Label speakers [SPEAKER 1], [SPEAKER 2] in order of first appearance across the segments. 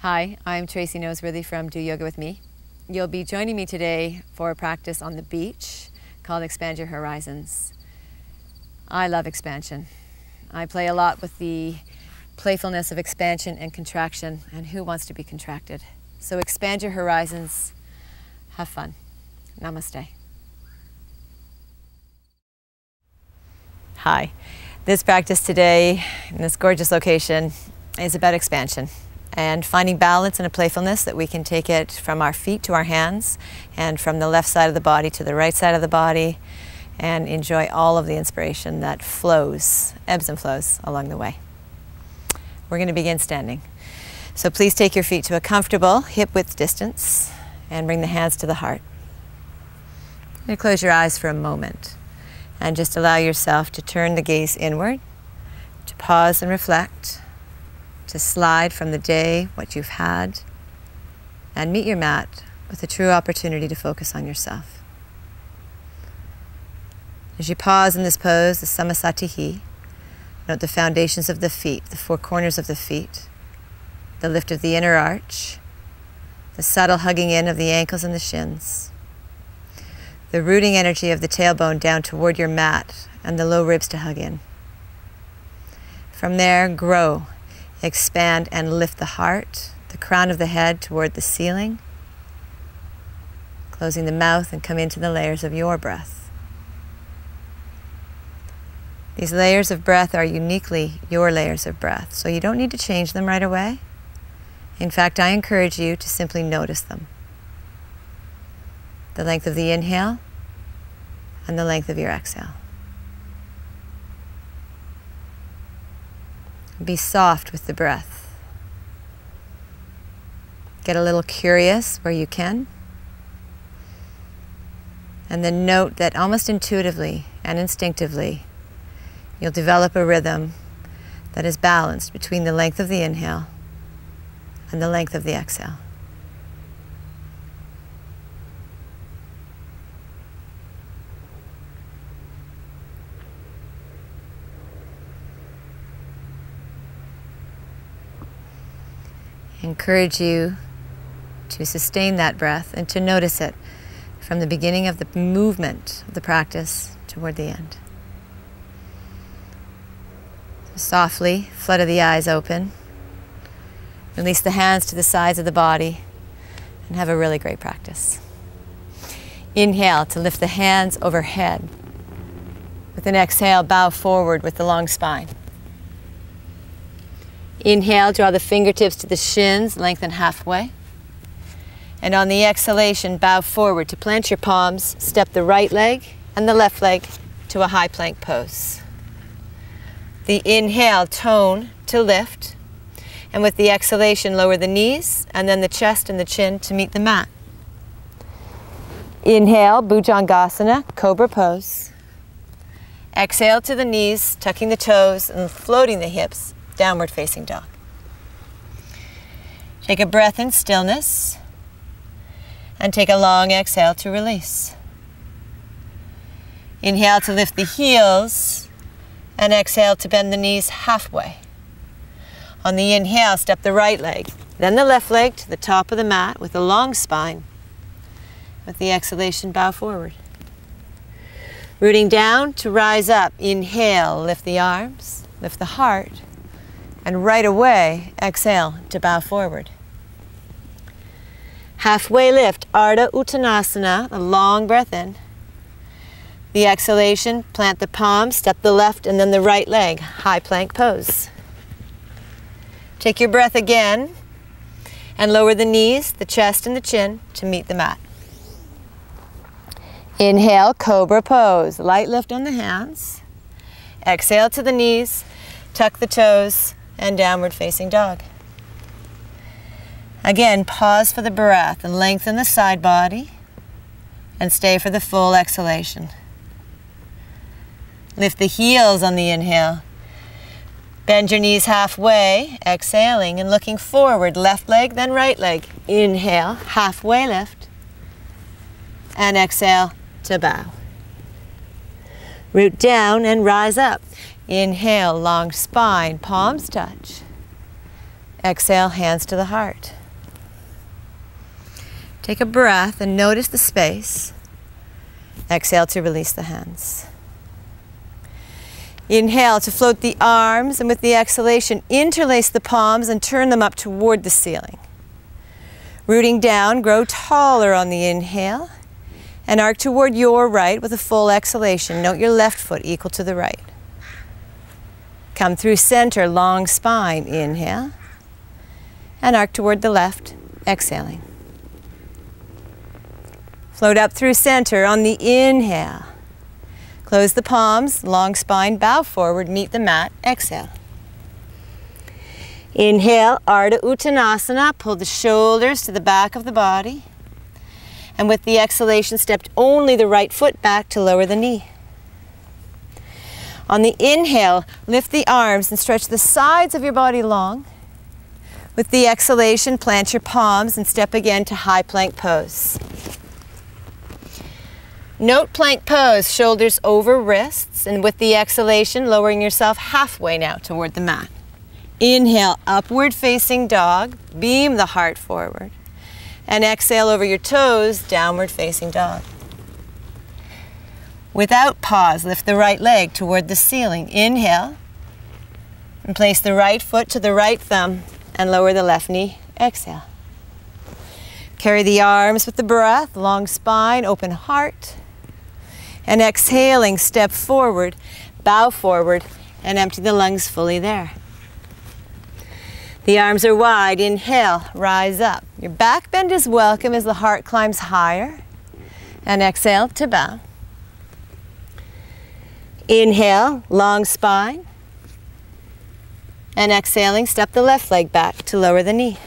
[SPEAKER 1] Hi, I'm Tracey Noseworthy from Do Yoga With Me. You'll be joining me today for a practice on the beach called Expand Your Horizons. I love expansion. I play a lot with the playfulness of expansion and contraction, and who wants to be contracted? So expand your horizons, have fun. Namaste. Hi, this practice today in this gorgeous location is about expansion and finding balance and a playfulness that we can take it from our feet to our hands and from the left side of the body to the right side of the body and enjoy all of the inspiration that flows, ebbs and flows along the way. We're going to begin standing. So please take your feet to a comfortable hip-width distance and bring the hands to the heart. You're going to close your eyes for a moment and just allow yourself to turn the gaze inward, to pause and reflect, to slide from the day, what you've had, and meet your mat with a true opportunity to focus on yourself. As you pause in this pose, the Samasatihi, note the foundations of the feet, the four corners of the feet, the lift of the inner arch, the subtle hugging in of the ankles and the shins, the rooting energy of the tailbone down toward your mat and the low ribs to hug in. From there, grow, expand and lift the heart, the crown of the head toward the ceiling, closing the mouth and come into the layers of your breath. These layers of breath are uniquely your layers of breath, so you don't need to change them right away. In fact, I encourage you to simply notice them. The length of the inhale and the length of your exhale. Be soft with the breath. Get a little curious where you can. And then note that almost intuitively and instinctively, you'll develop a rhythm that is balanced between the length of the inhale and the length of the exhale. I encourage you to sustain that breath and to notice it from the beginning of the movement of the practice toward the end. So softly flutter the eyes open, release the hands to the sides of the body, and have a really great practice. Inhale to lift the hands overhead. With an exhale, bow forward with the long spine. Inhale, draw the fingertips to the shins, lengthen halfway. And on the exhalation, bow forward to plant your palms, step the right leg and the left leg to a high plank pose. The inhale, tone to lift. And with the exhalation, lower the knees and then the chest and the chin to meet the mat. Inhale, Bhujangasana, Cobra pose. Exhale to the knees, tucking the toes and floating the hips, downward facing dog. Take a breath in stillness and take a long exhale to release. Inhale to lift the heels and exhale to bend the knees halfway. On the inhale, step the right leg, then the left leg to the top of the mat with a long spine. With the exhalation, bow forward. Rooting down to rise up. Inhale, lift the arms, lift the heart. And right away, exhale to bow forward. Halfway lift, Ardha Uttanasana, a long breath in. The exhalation, plant the palms, step the left and then the right leg, high plank pose. Take your breath again and lower the knees, the chest and the chin to meet the mat. Inhale, Cobra pose, light lift on the hands. Exhale to the knees, tuck the toes, and downward facing dog. Again, pause for the breath and lengthen the side body and stay for the full exhalation. Lift the heels on the inhale. Bend your knees halfway, exhaling and looking forward, left leg, then right leg. Inhale, halfway lift, and exhale to bow. Root down and rise up. Inhale, long spine, palms touch. Exhale, hands to the heart. Take a breath and notice the space. Exhale to release the hands. Inhale to float the arms, and with the exhalation, interlace the palms and turn them up toward the ceiling. Rooting down, grow taller on the inhale, and arc toward your right with a full exhalation. Note your left foot equal to the right. Come through center, long spine, inhale, and arc toward the left, exhaling. Float up through center on the inhale. Close the palms, long spine, bow forward, meet the mat, exhale. Inhale, Ardha Uttanasana, pull the shoulders to the back of the body. And with the exhalation, step only the right foot back to lower the knee. On the inhale, lift the arms and stretch the sides of your body long. With the exhalation, plant your palms and step again to high plank pose. Note plank pose, shoulders over wrists, and with the exhalation, lowering yourself halfway now toward the mat. Inhale, upward facing dog, beam the heart forward, and exhale over your toes, downward facing dog. Without pause, lift the right leg toward the ceiling. Inhale, and place the right foot to the right thumb, and lower the left knee, exhale. Carry the arms with the breath, long spine, open heart. And exhaling, step forward, bow forward, and empty the lungs fully there. The arms are wide. Inhale, rise up. Your back bend is welcome as the heart climbs higher. And exhale to bow. Inhale, long spine. And exhaling, step the left leg back to lower the knee.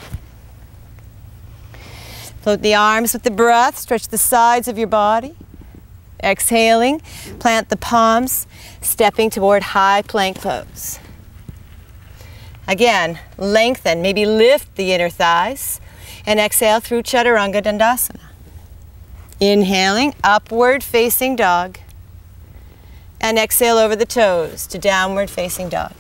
[SPEAKER 1] Float the arms with the breath, stretch the sides of your body. Exhaling, plant the palms, stepping toward high plank pose. Again, lengthen, maybe lift the inner thighs, and exhale through Chaturanga Dandasana. Inhaling, upward facing dog, and exhale over the toes to downward facing dog.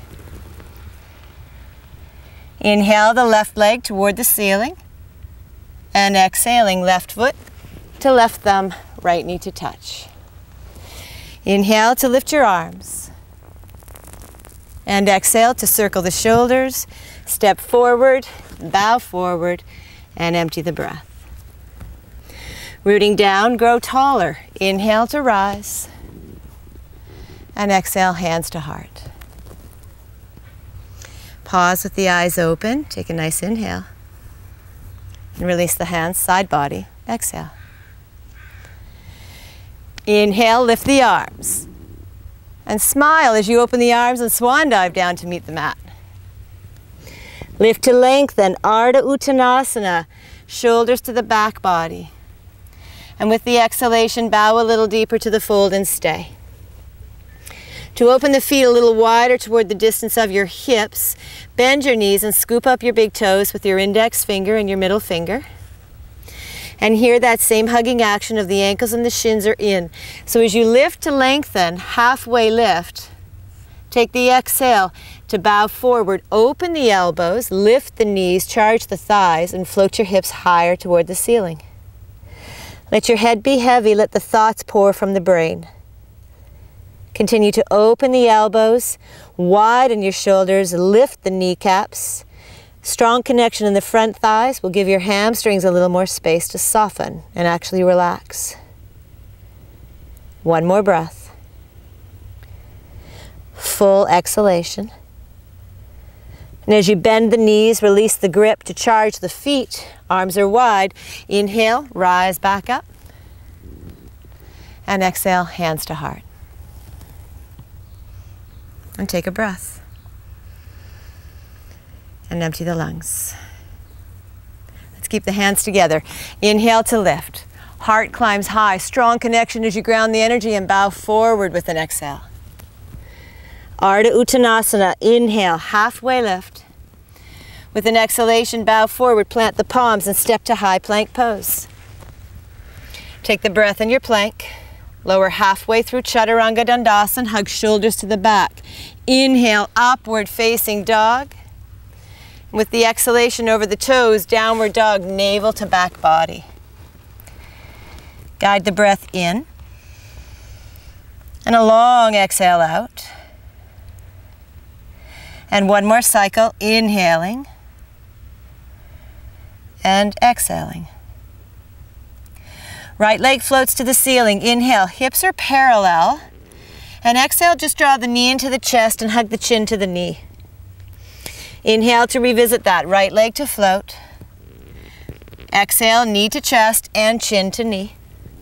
[SPEAKER 1] Inhale the left leg toward the ceiling, and exhaling left foot to left thumb, right knee to touch. Inhale to lift your arms. And exhale to circle the shoulders, step forward, bow forward, and empty the breath. Rooting down, grow taller. Inhale to rise. And exhale, hands to heart. Pause with the eyes open. Take a nice inhale. And release the hands, side body. Exhale. Inhale, lift the arms. And smile as you open the arms and swan dive down to meet the mat. Lift to lengthen, Ardha Uttanasana, shoulders to the back body. And with the exhalation, bow a little deeper to the fold and stay. To open the feet a little wider toward the distance of your hips, bend your knees and scoop up your big toes with your index finger and your middle finger. And here that same hugging action of the ankles and the shins are in. So as you lift to lengthen, halfway lift, take the exhale to bow forward, open the elbows, lift the knees, charge the thighs, and float your hips higher toward the ceiling. Let your head be heavy, let the thoughts pour from the brain. Continue to open the elbows, widen your shoulders, lift the kneecaps. Strong connection in the front thighs will give your hamstrings a little more space to soften and actually relax. One more breath. Full exhalation. And as you bend the knees, release the grip to charge the feet. Arms are wide. Inhale, rise back up. And exhale, hands to heart. And take a breath. And empty the lungs. Let's keep the hands together. Inhale to lift. Heart climbs high. Strong connection as you ground the energy and bow forward with an exhale. Ardha Uttanasana. Inhale, halfway lift. With an exhalation, bow forward, plant the palms and step to high plank pose. Take the breath in your plank. Lower halfway through Chaturanga Dandasana. Hug shoulders to the back. Inhale, upward facing dog. With the exhalation over the toes, downward dog, navel to back body. Guide the breath in. And a long exhale out. And one more cycle, inhaling and exhaling. Right leg floats to the ceiling. Inhale, hips are parallel. And exhale, just draw the knee into the chest and hug the chin to the knee. Inhale to revisit that, right leg to float. Exhale, knee to chest and chin to knee.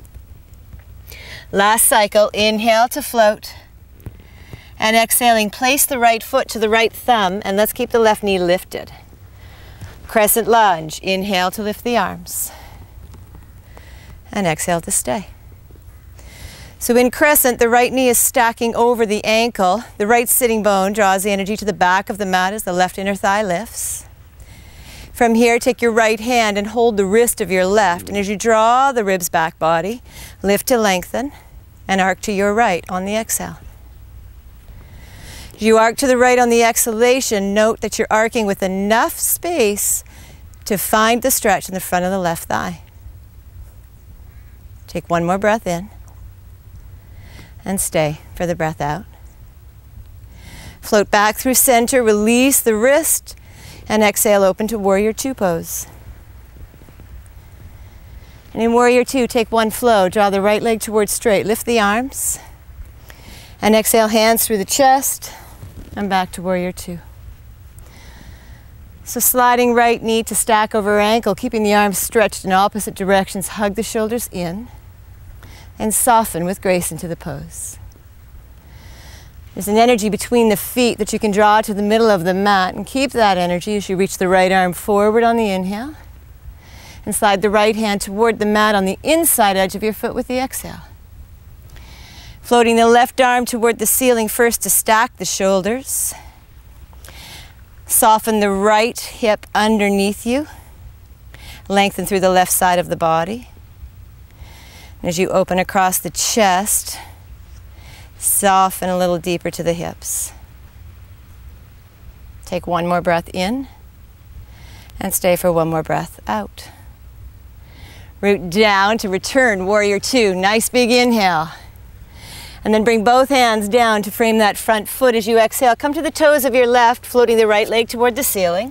[SPEAKER 1] Last cycle, inhale to float. And exhaling, place the right foot to the right thumb and let's keep the left knee lifted. Crescent lunge, inhale to lift the arms. And exhale to stay. So in crescent, the right knee is stacking over the ankle. The right sitting bone draws the energy to the back of the mat as the left inner thigh lifts. From here, take your right hand and hold the wrist of your left. And as you draw the ribs back body, lift to lengthen and arc to your right on the exhale. As you arc to the right on the exhalation, note that you're arcing with enough space to find the stretch in the front of the left thigh. Take one more breath in and stay for the breath out. Float back through center, release the wrist, and exhale, open to Warrior Two pose. And in Warrior Two, take one flow, draw the right leg towards straight, lift the arms, and exhale, hands through the chest, and back to Warrior Two. So sliding right knee to stack over ankle, keeping the arms stretched in opposite directions, hug the shoulders in, and soften with grace into the pose. There's an energy between the feet that you can draw to the middle of the mat, and keep that energy as you reach the right arm forward on the inhale, and slide the right hand toward the mat on the inside edge of your foot with the exhale. Floating the left arm toward the ceiling first to stack the shoulders. Soften the right hip underneath you. Lengthen through the left side of the body. As you open across the chest, soften a little deeper to the hips. Take one more breath in and stay for one more breath out. Root down to return, Warrior Two. Nice big inhale. And then bring both hands down to frame that front foot as you exhale. Come to the toes of your left, floating the right leg toward the ceiling.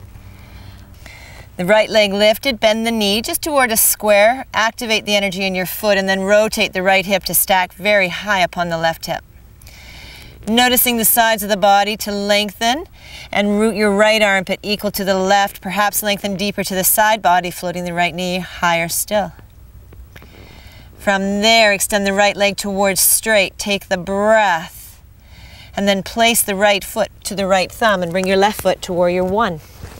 [SPEAKER 1] The right leg lifted, bend the knee just toward a square. Activate the energy in your foot and then rotate the right hip to stack very high upon the left hip. Noticing the sides of the body to lengthen and root your right armpit equal to the left, perhaps lengthen deeper to the side body, floating the right knee higher still. From there, extend the right leg towards straight. Take the breath and then place the right foot to the right thumb and bring your left foot to Warrior One.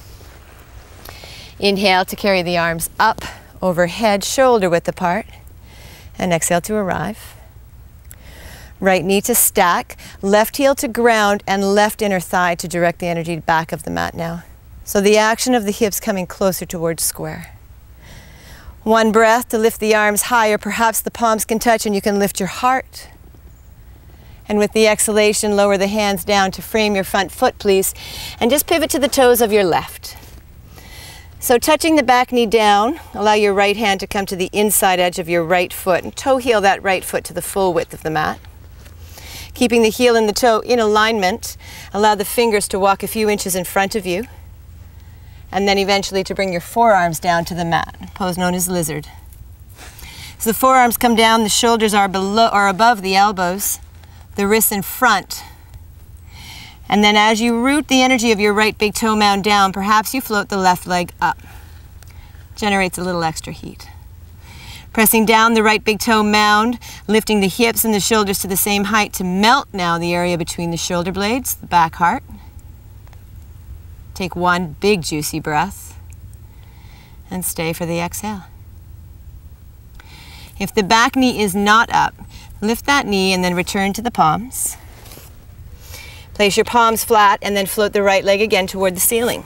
[SPEAKER 1] Inhale to carry the arms up, overhead, shoulder width apart, and exhale to arrive. Right knee to stack, left heel to ground, and left inner thigh to direct the energy back of the mat now. So the action of the hips coming closer towards square. One breath to lift the arms higher, perhaps the palms can touch and you can lift your heart. And with the exhalation, lower the hands down to frame your front foot, please, and just pivot to the toes of your left. So touching the back knee down, allow your right hand to come to the inside edge of your right foot and toe heel that right foot to the full width of the mat. Keeping the heel and the toe in alignment, allow the fingers to walk a few inches in front of you. And then eventually to bring your forearms down to the mat, pose known as lizard. So the forearms come down, the shoulders are below or above the elbows, the wrists in front. And then as you root the energy of your right big toe mound down, perhaps you float the left leg up. Generates a little extra heat. Pressing down the right big toe mound, lifting the hips and the shoulders to the same height to melt now the area between the shoulder blades, the back heart. Take one big juicy breath and stay for the exhale. If the back knee is not up, lift that knee and then return to the palms. Place your palms flat and then float the right leg again toward the ceiling.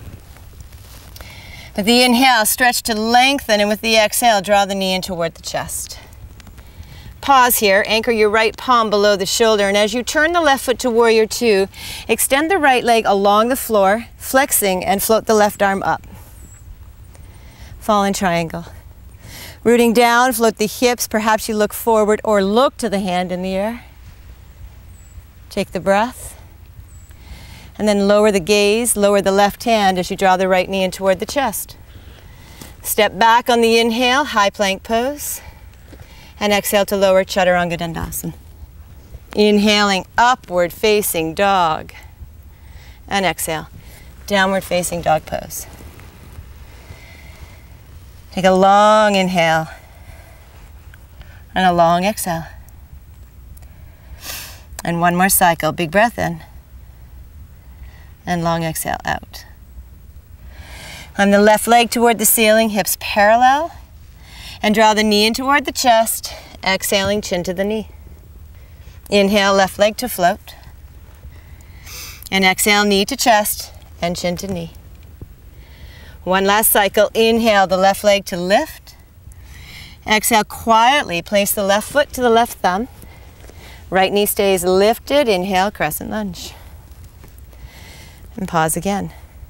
[SPEAKER 1] With the inhale, stretch to lengthen, and with the exhale, draw the knee in toward the chest. Pause here, anchor your right palm below the shoulder, and as you turn the left foot to Warrior Two, extend the right leg along the floor, flexing, and float the left arm up. Fall in triangle. Rooting down, float the hips. Perhaps you look forward or look to the hand in the air. Take the breath. And then lower the gaze, lower the left hand as you draw the right knee in toward the chest. Step back on the inhale, high plank pose. And exhale to lower Chaturanga Dandasana. Inhaling, upward facing dog. And exhale, downward facing dog pose. Take a long inhale and a long exhale. And one more cycle, big breath in and long exhale out. On the left leg toward the ceiling, hips parallel, and draw the knee in toward the chest, exhaling chin to the knee. Inhale, left leg to float, and exhale, knee to chest and chin to knee. One last cycle. Inhale, the left leg to lift. Exhale, quietly place the left foot to the left thumb. Right knee stays lifted. Inhale, crescent lunge. And pause again.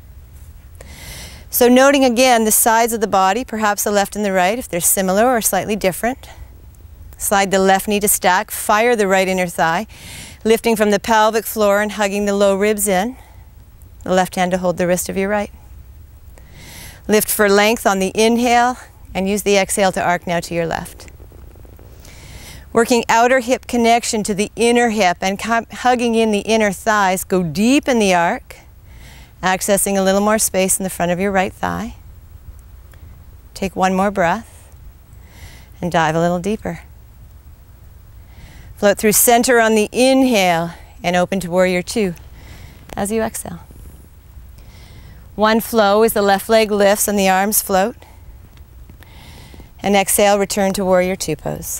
[SPEAKER 1] So noting again the sides of the body, perhaps the left and the right, if they're similar or slightly different. Slide the left knee to stack. Fire the right inner thigh, lifting from the pelvic floor and hugging the low ribs in. The left hand to hold the wrist of your right. Lift for length on the inhale and use the exhale to arc now to your left. Working outer hip connection to the inner hip and hugging in the inner thighs. Go deep in the arc, accessing a little more space in the front of your right thigh. Take one more breath and dive a little deeper. Float through center on the inhale and open to Warrior Two as you exhale. One flow as the left leg lifts and the arms float. And exhale, return to Warrior Two pose.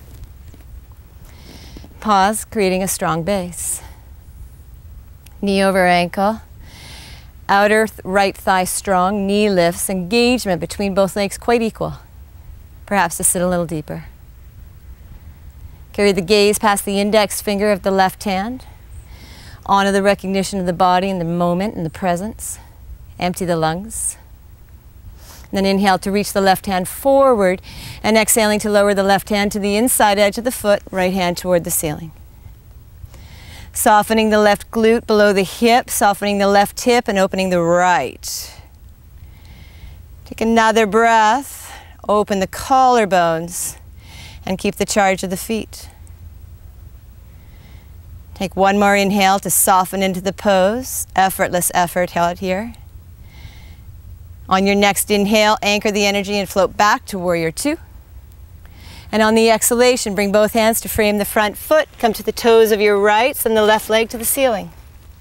[SPEAKER 1] Pause, creating a strong base. Knee over ankle. Outer right thigh strong, knee lifts, engagement between both legs quite equal. Perhaps to sit a little deeper. Carry the gaze past the index finger of the left hand. Honor the recognition of the body in the moment, in the presence. Empty the lungs. Then inhale to reach the left hand forward and exhaling to lower the left hand to the inside edge of the foot, right hand toward the ceiling. Softening the left glute below the hip, softening the left hip and opening the right. Take another breath, open the collarbones and keep the charge of the feet. Take one more inhale to soften into the pose, effortless effort held here. On your next inhale, anchor the energy and float back to Warrior Two. And on the exhalation, bring both hands to frame the front foot. Come to the toes of your right, send the left leg to the ceiling.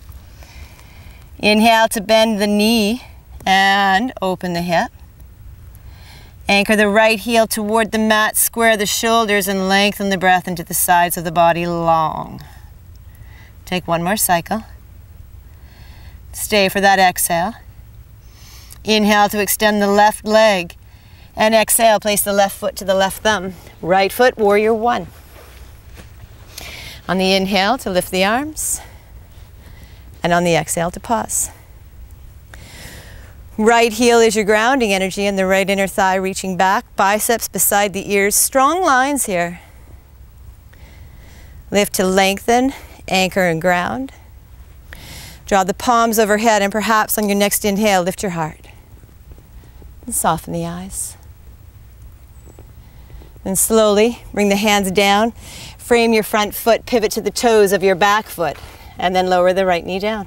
[SPEAKER 1] Inhale to bend the knee and open the hip. Anchor the right heel toward the mat, square the shoulders and lengthen the breath into the sides of the body long. Take one more cycle. Stay for that exhale. Inhale to extend the left leg and exhale, place the left foot to the left thumb. Right foot, Warrior One. On the inhale to lift the arms and on the exhale to pause. Right heel is your grounding energy and the right inner thigh reaching back, biceps beside the ears, strong lines here. Lift to lengthen, anchor and ground. Draw the palms overhead and perhaps on your next inhale, lift your heart. And soften the eyes. Then slowly bring the hands down, frame your front foot, pivot to the toes of your back foot, and then lower the right knee down.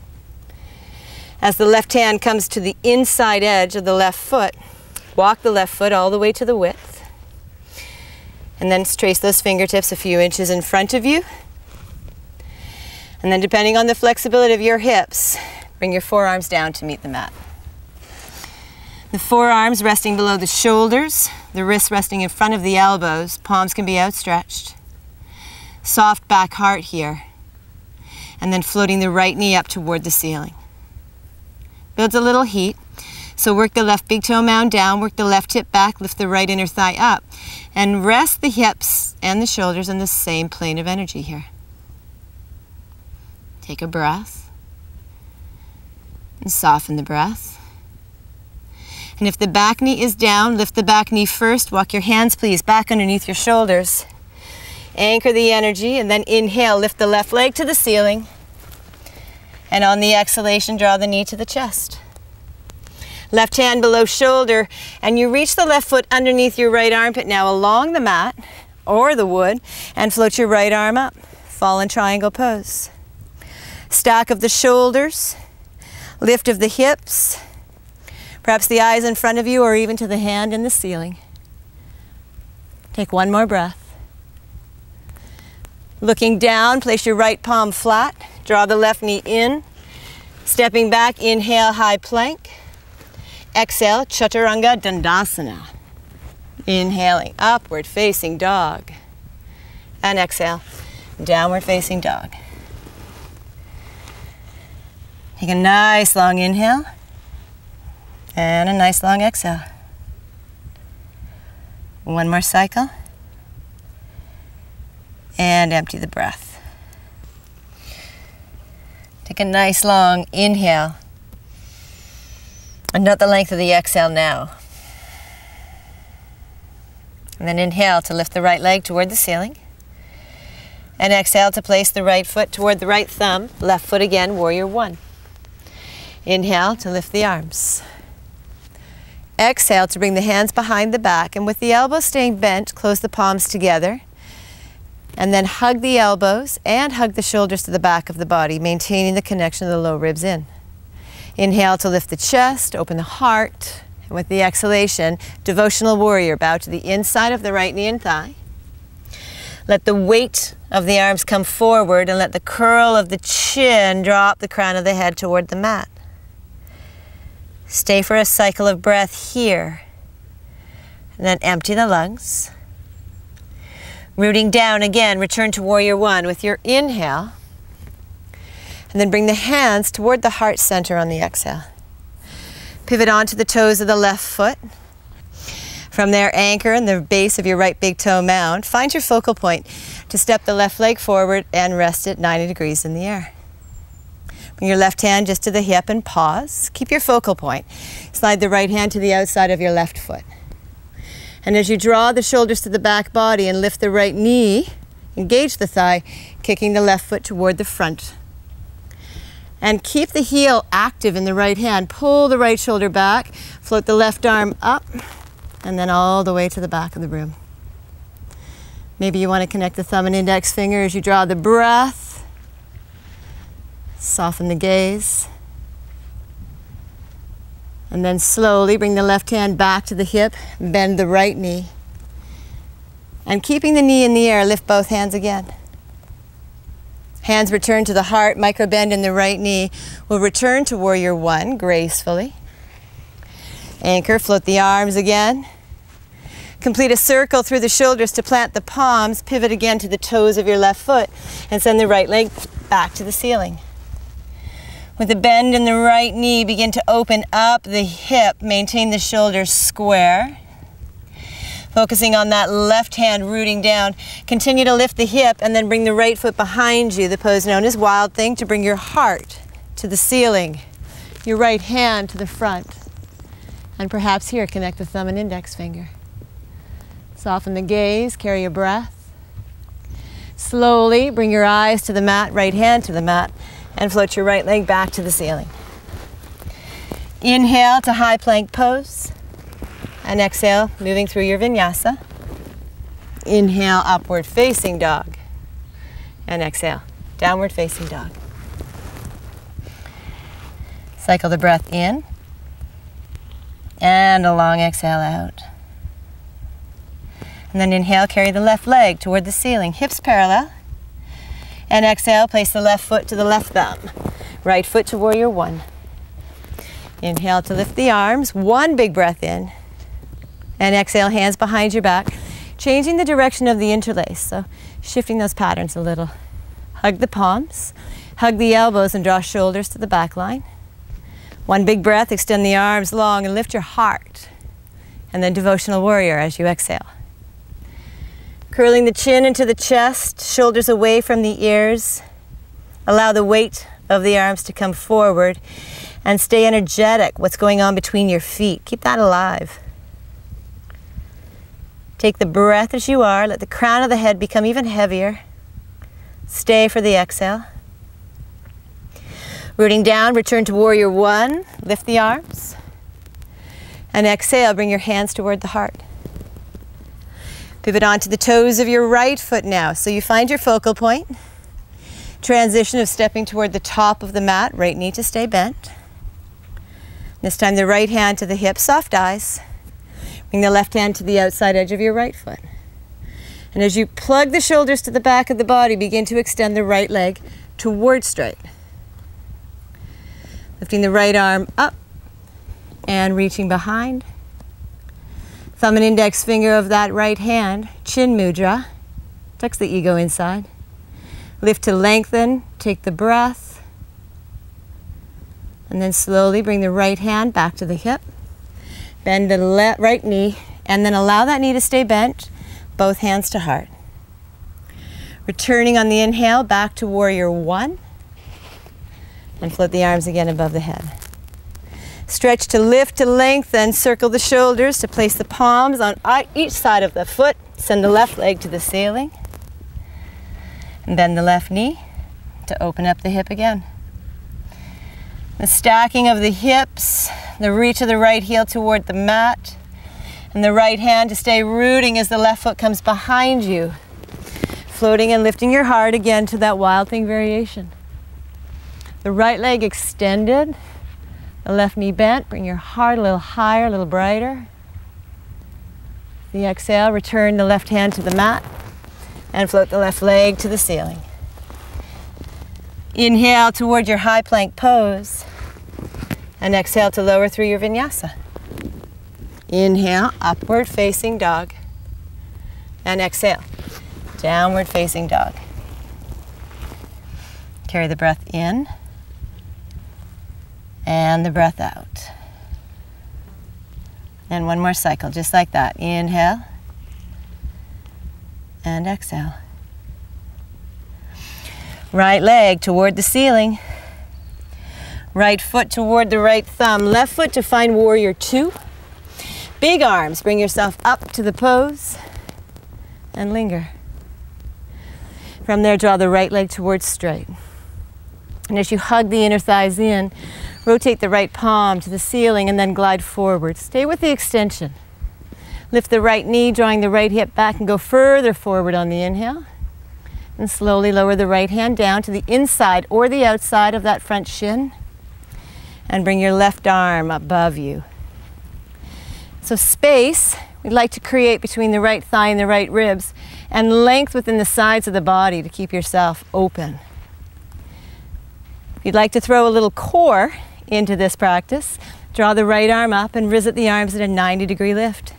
[SPEAKER 1] As the left hand comes to the inside edge of the left foot, walk the left foot all the way to the width. And then trace those fingertips a few inches in front of you. And then depending on the flexibility of your hips, bring your forearms down to meet the mat. The forearms resting below the shoulders, the wrists resting in front of the elbows, palms can be outstretched. Soft back heart here. And then floating the right knee up toward the ceiling. Builds a little heat, so work the left big toe mound down, work the left hip back, lift the right inner thigh up, and rest the hips and the shoulders in the same plane of energy here. Take a breath and soften the breath. And if the back knee is down, lift the back knee first. Walk your hands, please, back underneath your shoulders. Anchor the energy, and then inhale, lift the left leg to the ceiling. And on the exhalation, draw the knee to the chest. Left hand below shoulder, and you reach the left foot underneath your right armpit now along the mat or the wood, and float your right arm up. Fall in triangle pose. Stack of the shoulders, lift of the hips, perhaps the eyes in front of you or even to the hand in the ceiling. Take one more breath. Looking down, place your right palm flat, draw the left knee in. Stepping back, inhale, high plank. Exhale, Chaturanga Dandasana. Inhaling, upward facing dog. And exhale, downward facing dog. Take a nice long inhale and a nice long exhale. One more cycle. And empty the breath. Take a nice long inhale. And note the length of the exhale now. And then inhale to lift the right leg toward the ceiling. And exhale to place the right foot toward the right thumb. Left foot again, warrior one. Inhale to lift the arms. Exhale to bring the hands behind the back, and with the elbows staying bent, close the palms together. And then hug the elbows and hug the shoulders to the back of the body, maintaining the connection of the low ribs in. Inhale to lift the chest, open the heart. And with the exhalation, devotional warrior, bow to the inside of the right knee and thigh. Let the weight of the arms come forward and let the curl of the chin drop the crown of the head toward the mat. Stay for a cycle of breath here. And then empty the lungs. Rooting down again, return to warrior one with your inhale. And then bring the hands toward the heart center on the exhale. Pivot onto the toes of the left foot. From there, anchor in the base of your right big toe mound. Find your focal point to step the left leg forward and rest it 90 degrees in the air. Bring your left hand just to the hip and pause. Keep your focal point. Slide the right hand to the outside of your left foot. And as you draw the shoulders to the back body and lift the right knee, engage the thigh, kicking the left foot toward the front. And keep the heel active in the right hand. Pull the right shoulder back, float the left arm up, and then all the way to the back of the room. Maybe you want to connect the thumb and index finger as you draw the breath. Soften the gaze. And then slowly bring the left hand back to the hip, bend the right knee. And keeping the knee in the air, lift both hands again. Hands return to the heart, micro bend in the right knee. We'll return to warrior one gracefully. Anchor, float the arms again. Complete a circle through the shoulders to plant the palms, pivot again to the toes of your left foot, and send the right leg back to the ceiling. With a bend in the right knee, begin to open up the hip, maintain the shoulders square. Focusing on that left hand rooting down. Continue to lift the hip and then bring the right foot behind you, the pose known as Wild Thing, to bring your heart to the ceiling, your right hand to the front. And perhaps here, connect the thumb and index finger. Soften the gaze, carry a breath. Slowly bring your eyes to the mat, right hand to the mat, and float your right leg back to the ceiling. Inhale to high plank pose. And exhale, moving through your vinyasa. Inhale, upward facing dog. And exhale, downward facing dog. Cycle the breath in. And a long exhale out. And then inhale, carry the left leg toward the ceiling, hips parallel. And exhale, place the left foot to the left thumb. Right foot to warrior one. Inhale to lift the arms, one big breath in. And exhale, hands behind your back, changing the direction of the interlace, so shifting those patterns a little. Hug the palms, hug the elbows and draw shoulders to the back line. One big breath, extend the arms long and lift your heart. And then devotional warrior as you exhale. Curling the chin into the chest, shoulders away from the ears. Allow the weight of the arms to come forward. And stay energetic. What's going on between your feet? Keep that alive. Take the breath as you are. Let the crown of the head become even heavier. Stay for the exhale. Rooting down, return to warrior one. Lift the arms. And exhale, bring your hands toward the heart. Pivot onto the toes of your right foot now. So you find your focal point. Transition of stepping toward the top of the mat, right knee to stay bent. This time the right hand to the hip, soft eyes. Bring the left hand to the outside edge of your right foot. And as you plug the shoulders to the back of the body, begin to extend the right leg toward straight. Lifting the right arm up and reaching behind. Thumb and index finger of that right hand, chin mudra. Tucks the ego inside. Lift to lengthen, take the breath. And then slowly bring the right hand back to the hip. Bend the right knee, and then allow that knee to stay bent, both hands to heart. Returning on the inhale back to warrior one. And float the arms again above the head. Stretch to lift to lengthen, circle the shoulders to place the palms on each side of the foot. Send the left leg to the ceiling. And bend the left knee to open up the hip again. The stacking of the hips, the reach of the right heel toward the mat, and the right hand to stay rooting as the left foot comes behind you. Floating and lifting your heart again to that wild thing variation. The right leg extended, the left knee bent. Bring your heart a little higher, a little brighter. The exhale, return the left hand to the mat and float the left leg to the ceiling. Inhale toward your high plank pose and exhale to lower through your vinyasa. Inhale, upward facing dog, and exhale, downward facing dog. Carry the breath in and the breath out. And one more cycle, just like that. Inhale and exhale. Right leg toward the ceiling. Right foot toward the right thumb. Left foot to find warrior two. Big arms, bring yourself up to the pose and linger. From there, draw the right leg towards straight. And as you hug the inner thighs in, rotate the right palm to the ceiling and then glide forward. Stay with the extension. Lift the right knee, drawing the right hip back and go further forward on the inhale. And slowly lower the right hand down to the inside or the outside of that front shin. And bring your left arm above you. So space we'd like to create between the right thigh and the right ribs, and length within the sides of the body to keep yourself open. If you'd like to throw a little core into this practice, draw the right arm up and visit the arms at a 90-degree lift.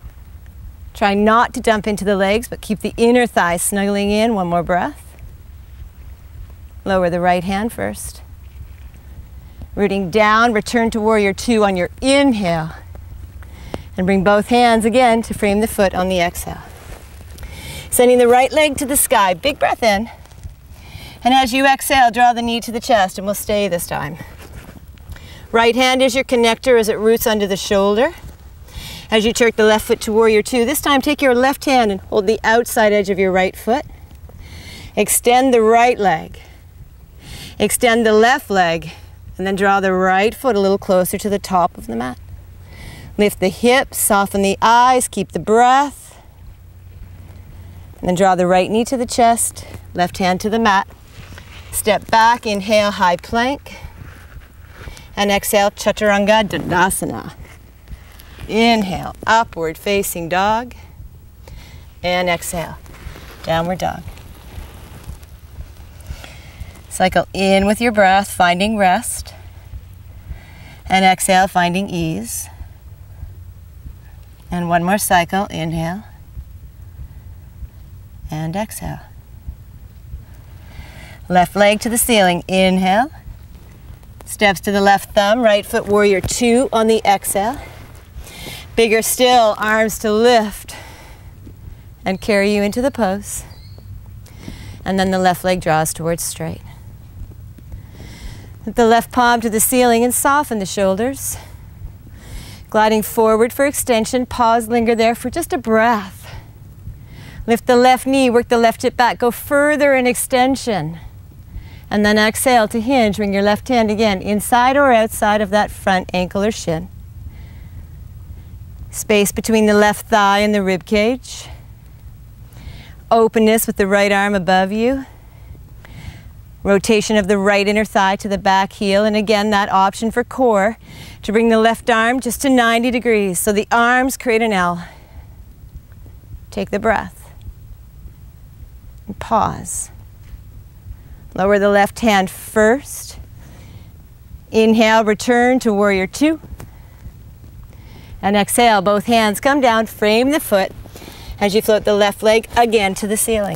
[SPEAKER 1] Try not to dump into the legs, but keep the inner thigh snuggling in. One more breath. Lower the right hand first. Rooting down, return to warrior two on your inhale. And bring both hands again to frame the foot on the exhale. Sending the right leg to the sky. Big breath in. And as you exhale, draw the knee to the chest, and we'll stay this time. Right hand is your connector as it roots under the shoulder. As you turn the left foot to warrior two, this time take your left hand and hold the outside edge of your right foot. Extend the right leg. Extend the left leg, and then draw the right foot a little closer to the top of the mat. Lift the hips, soften the eyes, keep the breath. And then draw the right knee to the chest, left hand to the mat. Step back, inhale, high plank. And exhale, Chaturanga Dandasana. Inhale, upward facing dog. And exhale, downward dog. Cycle in with your breath, finding rest. And exhale, finding ease. And one more cycle, inhale. And exhale. Left leg to the ceiling, inhale. Steps to the left thumb, right foot warrior two on the exhale. Bigger still, arms to lift and carry you into the pose. And then the left leg draws towards straight. Lift the left palm to the ceiling and soften the shoulders. Gliding forward for extension, pause, linger there for just a breath. Lift the left knee, work the left hip back, go further in extension. And then exhale to hinge, bring your left hand again inside or outside of that front ankle or shin. Space between the left thigh and the rib cage. Openness with the right arm above you. Rotation of the right inner thigh to the back heel, and again that option for core to bring the left arm just to 90 degrees. So the arms create an L. Take the breath. And pause. Lower the left hand first. Inhale, return to warrior two. And exhale, both hands come down, frame the foot as you float the left leg again to the ceiling.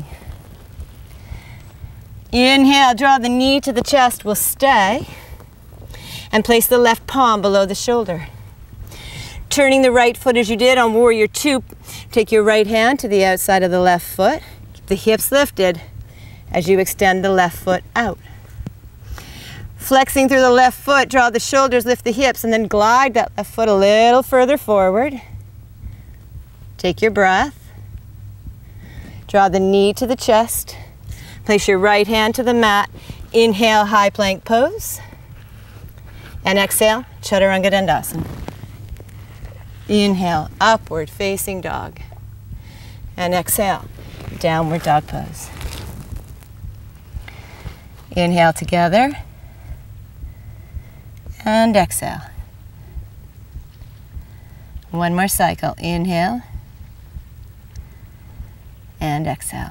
[SPEAKER 1] Inhale, draw the knee to the chest, we'll stay. And place the left palm below the shoulder. Turning the right foot as you did on warrior two, take your right hand to the outside of the left foot. Keep the hips lifted as you extend the left foot out. Flexing through the left foot, draw the shoulders, lift the hips, and then glide that left foot a little further forward. Take your breath. Draw the knee to the chest. Place your right hand to the mat. Inhale, high plank pose. And exhale, Chaturanga Dandasana. Inhale, upward facing dog. And exhale, downward dog pose. Inhale together. And exhale. One more cycle. Inhale. And exhale.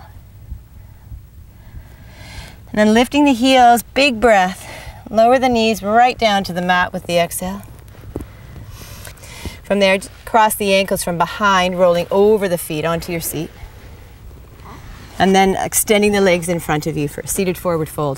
[SPEAKER 1] And then lifting the heels, big breath. Lower the knees right down to the mat with the exhale. From there, cross the ankles from behind, rolling over the feet onto your seat. And then extending the legs in front of you for a seated forward fold.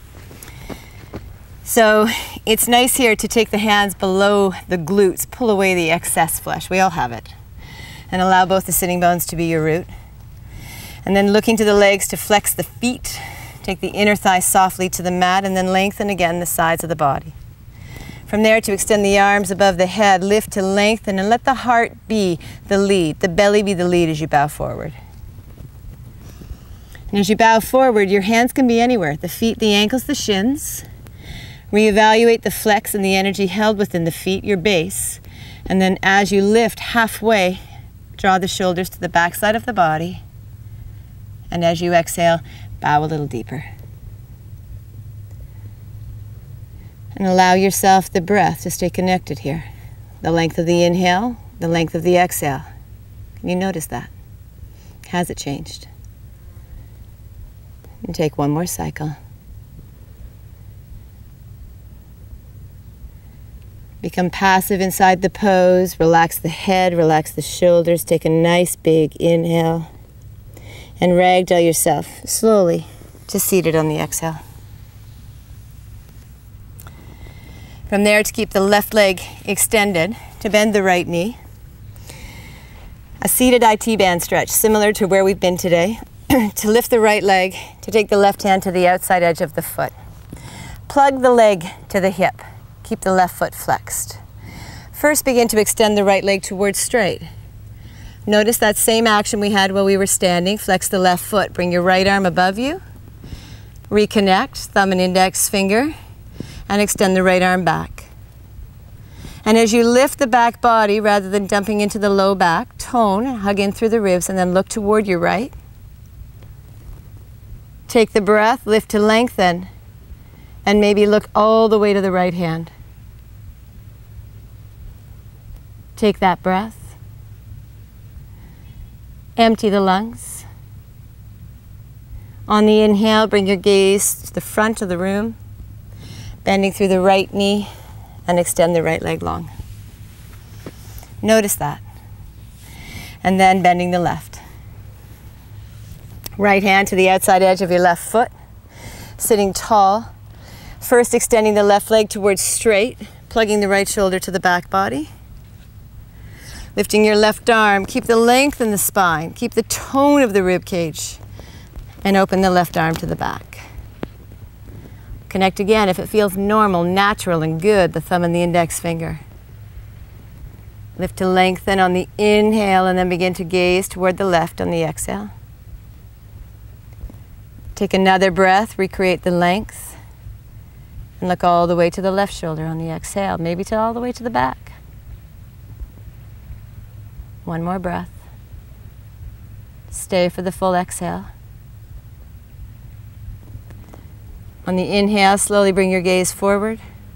[SPEAKER 1] So it's nice here to take the hands below the glutes, pull away the excess flesh. We all have it. And allow both the sitting bones to be your root. And then looking to the legs to flex the feet. Take the inner thigh softly to the mat and then lengthen again the sides of the body. From there to extend the arms above the head, lift to lengthen and let the heart be the lead, the belly be the lead as you bow forward. And as you bow forward, your hands can be anywhere, the feet, the ankles, the shins. Reevaluate the flex and the energy held within the feet, your base. And then as you lift halfway, draw the shoulders to the back side of the body. And as you exhale, bow a little deeper. And allow yourself the breath to stay connected here. The length of the inhale, the length of the exhale. Can you notice that? Has it changed? And take one more cycle. Become passive inside the pose. Relax the head, relax the shoulders. Take a nice big inhale. And ragdoll yourself slowly to seated on the exhale. From there, to keep the left leg extended, to bend the right knee. A seated IT band stretch, similar to where we've been today. To lift the right leg, to take the left hand to the outside edge of the foot. Plug the leg to the hip. Keep the left foot flexed. First, begin to extend the right leg towards straight. Notice that same action we had while we were standing. Flex the left foot. Bring your right arm above you. Reconnect, thumb and index finger, and extend the right arm back. And as you lift the back body, rather than dumping into the low back, tone, hug in through the ribs, and then look toward your right. Take the breath, lift to lengthen, and maybe look all the way to the right hand. Take that breath. Empty the lungs. On the inhale, bring your gaze to the front of the room, bending through the right knee and extend the right leg long. Notice that. And then bending the left. Right hand to the outside edge of your left foot, sitting tall. First, extending the left leg towards straight, plugging the right shoulder to the back body. Lifting your left arm, keep the length in the spine, keep the tone of the rib cage, and open the left arm to the back. Connect again if it feels normal, natural, and good, the thumb and the index finger. Lift to lengthen on the inhale and then begin to gaze toward the left on the exhale. Take another breath, recreate the length, and look all the way to the left shoulder on the exhale, maybe to all the way to the back. One more breath. Stay for the full exhale. On the inhale, slowly bring your gaze forward.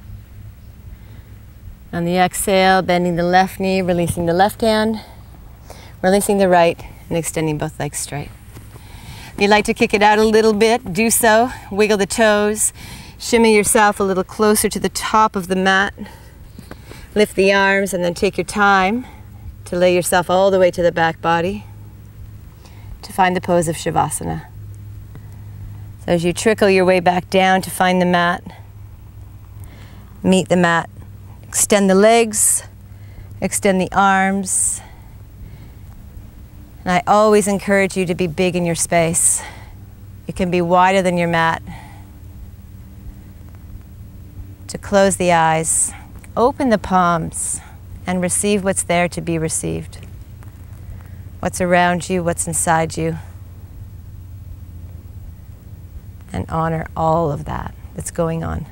[SPEAKER 1] On the exhale, bending the left knee, releasing the left hand, releasing the right, and extending both legs straight. If you'd like to kick it out a little bit, do so. Wiggle the toes. Shimmy yourself a little closer to the top of the mat. Lift the arms and then take your time to lay yourself all the way to the back body to find the pose of Shavasana. So as you trickle your way back down to find the mat, meet the mat. Extend the legs, extend the arms. And I always encourage you to be big in your space. You can be wider than your mat. To close the eyes, open the palms, and receive what's there to be received. What's around you, what's inside you. And honor all of that that's going on.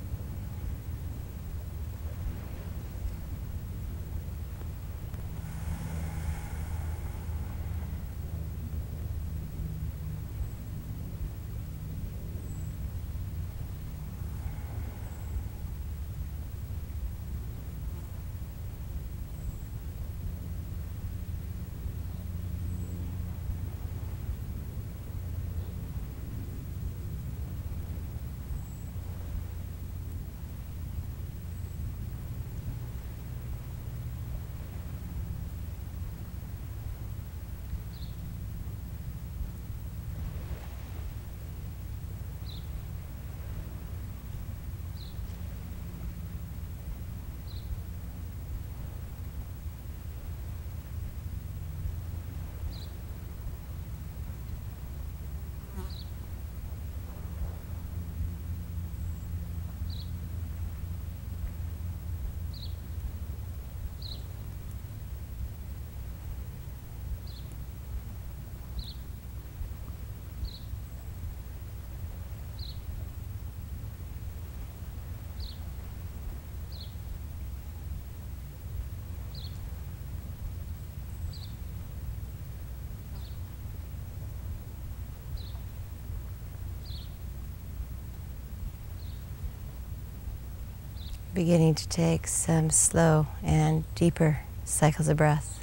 [SPEAKER 1] Beginning to take some slow and deeper cycles of breath.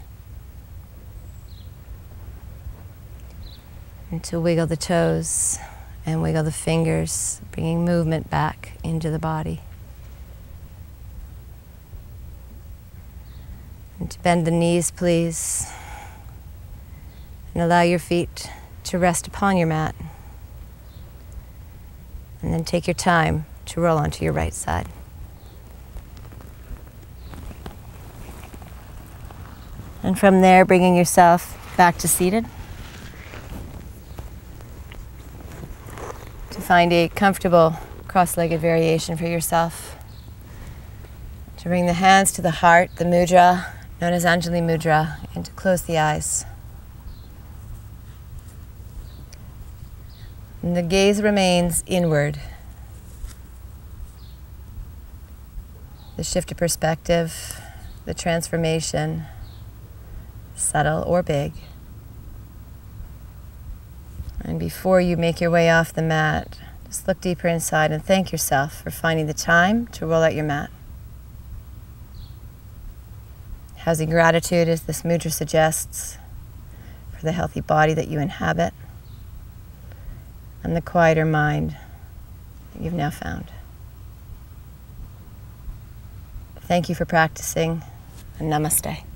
[SPEAKER 1] And to wiggle the toes and wiggle the fingers, bringing movement back into the body. And to bend the knees, please. And allow your feet to rest upon your mat. And then take your time to roll onto your right side. And from there, bringing yourself back to seated. To find a comfortable cross-legged variation for yourself. To bring the hands to the heart, the mudra, known as Anjali Mudra, and to close the eyes. And the gaze remains inward. The shift of perspective, the transformation, subtle or big. And before you make your way off the mat, just look deeper inside and thank yourself for finding the time to roll out your mat. Housing gratitude, as this mudra suggests, for the healthy body that you inhabit and the quieter mind that you've now found. Thank you for practicing, and namaste.